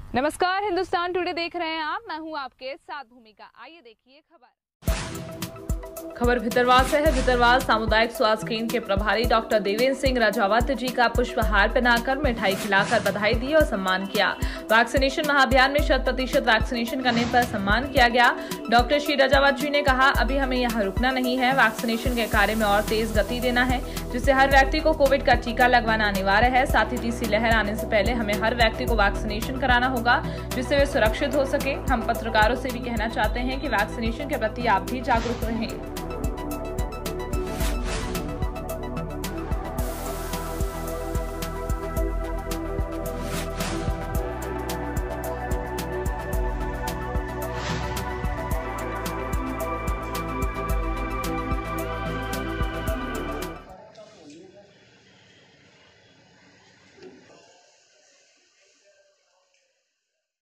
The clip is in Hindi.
नमस्कार, हिंदुस्तान टुडे देख रहे हैं आप। मैं हूं आपके साथ भूमिका। आइए देखिए खबर भितरवार से है। भितरवार सामुदायिक स्वास्थ्य केंद्र के प्रभारी डॉक्टर देवेंद्र सिंह राजावत जी का पुष्पहार पहनाकर मिठाई खिलाकर बधाई दी और सम्मान किया। वैक्सीनेशन महाअभियान में 100% वैक्सीनेशन करने पर सम्मान किया गया। डॉक्टर श्री राजावत जी ने कहा, अभी हमें यहाँ रुकना नहीं है, वैक्सीनेशन के कार्य में और तेज गति देना है, जिससे हर व्यक्ति को कोविड का टीका लगवाना अनिवार्य है। साथ ही तीसरी लहर आने से पहले हमें हर व्यक्ति को वैक्सीनेशन कराना होगा, जिससे वे सुरक्षित हो सके। हम पत्रकारों से भी कहना चाहते हैं कि वैक्सीनेशन के प्रति आप भी जागरूक रहें।